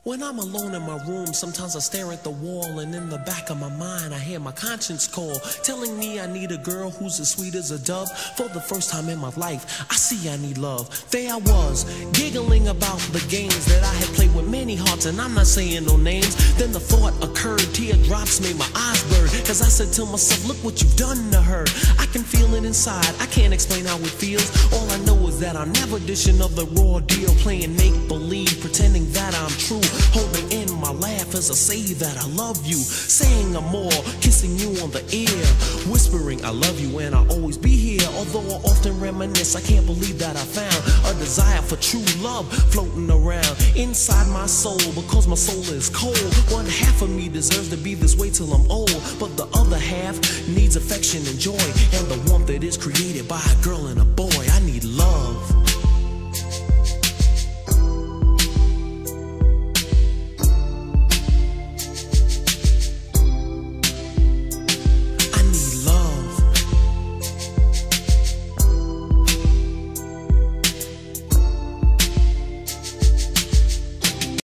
When I'm alone in my room, sometimes I stare at the wall, and in the back of my mind I hear my conscience call, telling me I need a girl who's as sweet as a dove. For the first time in my life, I see I need love. There I was, giggling about the games that I had played with many hearts, and I'm not saying no names. Then the thought occurred, teardrops made my eyes burn, cause I said to myself, look what you've done to her. I can feel it inside, I can't explain how it feels. All I know is that I'm never dishing of the raw deal, playing make-believe, pretending that I'm true, holding in my laugh as I say that I love you, saying I'm more, kissing you on the ear, whispering I love you and I'll always be here. Although I often reminisce, I can't believe that I found a desire for true love floating around inside my soul, because my soul is cold. One half of me deserves to be this way till I'm old, but the other half needs affection and joy,